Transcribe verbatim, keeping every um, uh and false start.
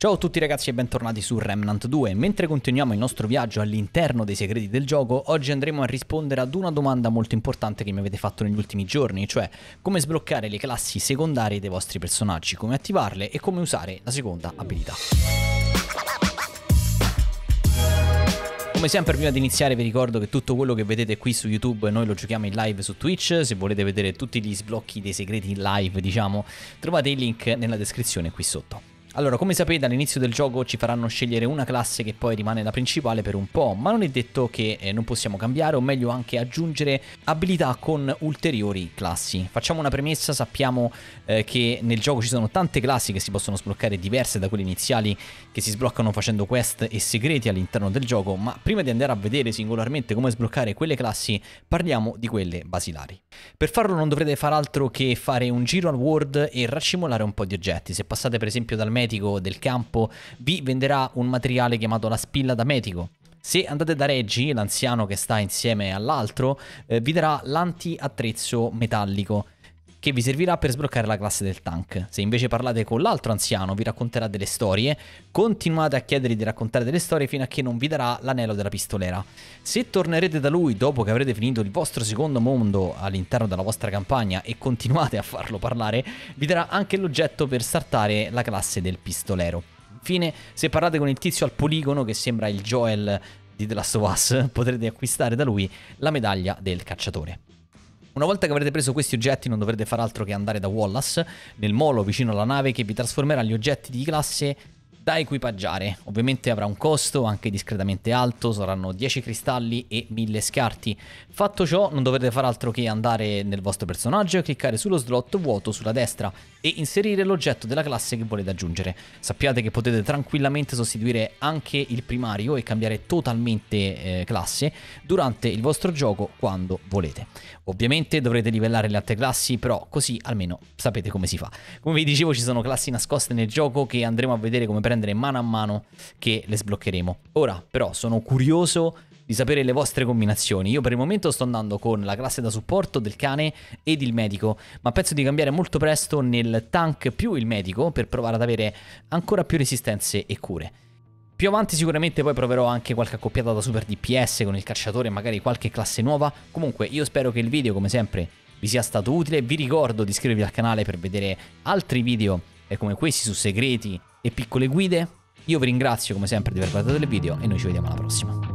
Ciao a tutti ragazzi e bentornati su Remnant due. Mentre continuiamo il nostro viaggio all'interno dei segreti del gioco, oggi andremo a rispondere ad una domanda molto importante che mi avete fatto negli ultimi giorni, cioè come sbloccare le classi secondarie dei vostri personaggi, come attivarle e come usare la seconda abilità. Come sempre, prima di iniziare vi ricordo che tutto quello che vedete qui su YouTube noi lo giochiamo in live su Twitch. Se volete vedere tutti gli sblocchi dei segreti in live, diciamo, trovate il link nella descrizione qui sotto. Allora, come sapete, all'inizio del gioco ci faranno scegliere una classe che poi rimane la principale per un po', ma non è detto che eh, non possiamo cambiare, o meglio anche aggiungere abilità con ulteriori classi. Facciamo una premessa: sappiamo eh, che nel gioco ci sono tante classi che si possono sbloccare, diverse da quelle iniziali che si sbloccano facendo quest e segreti all'interno del gioco, ma prima di andare a vedere singolarmente come sbloccare quelle classi, parliamo di quelle basilari. Per farlo non dovrete far altro che fare un giro al world e raccimolare un po' di oggetti. Se passate per esempio dal medico del campo, vi venderà un materiale chiamato la spilla da medico. Se andate da Reggie, l'anziano che sta insieme all'altro, eh, vi darà l'anti-attrezzo metallico, che vi servirà per sbloccare la classe del tank. Se invece parlate con l'altro anziano, vi racconterà delle storie. Continuate a chiedergli di raccontare delle storie fino a che non vi darà l'anello della pistolera. Se tornerete da lui dopo che avrete finito il vostro secondo mondo all'interno della vostra campagna e continuate a farlo parlare, vi darà anche l'oggetto per startare la classe del pistolero. Infine, se parlate con il tizio al poligono che sembra il Joel di The Last of Us, potrete acquistare da lui la medaglia del cacciatore. Una volta che avrete preso questi oggetti non dovrete far altro che andare da Wallace, nel molo vicino alla nave, che vi trasformerà gli oggetti di classe da equipaggiare. Ovviamente avrà un costo anche discretamente alto, saranno dieci cristalli e mille scarti. Fatto ciò non dovrete far altro che andare nel vostro personaggio e cliccare sullo slot vuoto sulla destra e inserire l'oggetto della classe che volete aggiungere. Sappiate che potete tranquillamente sostituire anche il primario e cambiare totalmente eh, classe durante il vostro gioco quando volete. Ovviamente dovrete livellare le altre classi, però così almeno sapete come si fa. Come vi dicevo, ci sono classi nascoste nel gioco che andremo a vedere come prendere mano a mano che le sbloccheremo. Ora però sono curioso di sapere le vostre combinazioni. Io per il momento sto andando con la classe da supporto del cane ed il medico, ma penso di cambiare molto presto nel tank più il medico per provare ad avere ancora più resistenze e cure. Più avanti sicuramente poi proverò anche qualche accoppiata da super D P S con il cacciatore e magari qualche classe nuova. Comunque io spero che il video, come sempre, vi sia stato utile. Vi ricordo di iscrivervi al canale per vedere altri video come questi su segreti e piccole guide. Io vi ringrazio come sempre di aver guardato il video e noi ci vediamo alla prossima.